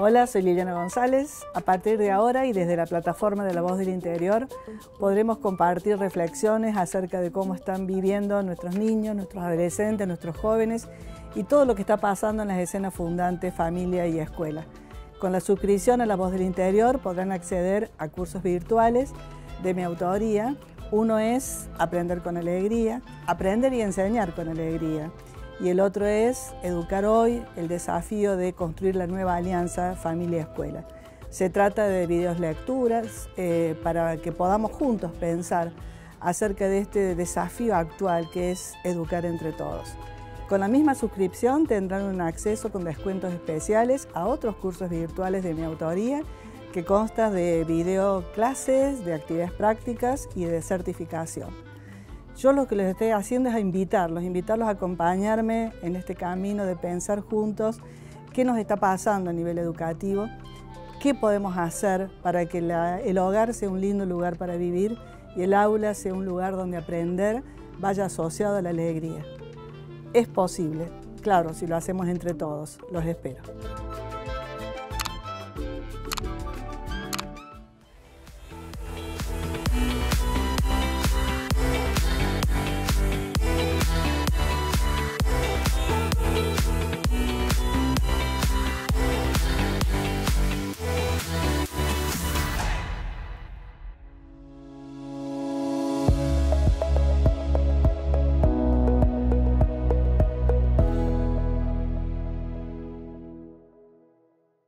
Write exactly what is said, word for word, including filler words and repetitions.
Hola, soy Liliana González. A partir de ahora y desde la plataforma de La Voz del Interior podremos compartir reflexiones acerca de cómo están viviendo nuestros niños, nuestros adolescentes, nuestros jóvenes y todo lo que está pasando en las escenas fundantes, familia y escuela. Con la suscripción a La Voz del Interior podrán acceder a cursos virtuales de mi autoría. Uno es Aprender con Alegría, aprender y enseñar con alegría. Y el otro es Educar Hoy, el desafío de construir la nueva alianza familia-escuela. Se trata de videos lecturas eh, para que podamos juntos pensar acerca de este desafío actual que es educar entre todos. Con la misma suscripción tendrán un acceso con descuentos especiales a otros cursos virtuales de mi autoría que constan de videoclases, de actividades prácticas y de certificación. Yo lo que les estoy haciendo es invitarlos, invitarlos a acompañarme en este camino de pensar juntos qué nos está pasando a nivel educativo, qué podemos hacer para que la, el hogar sea un lindo lugar para vivir y el aula sea un lugar donde aprender vaya asociado a la alegría. Es posible, claro, si lo hacemos entre todos. Los espero.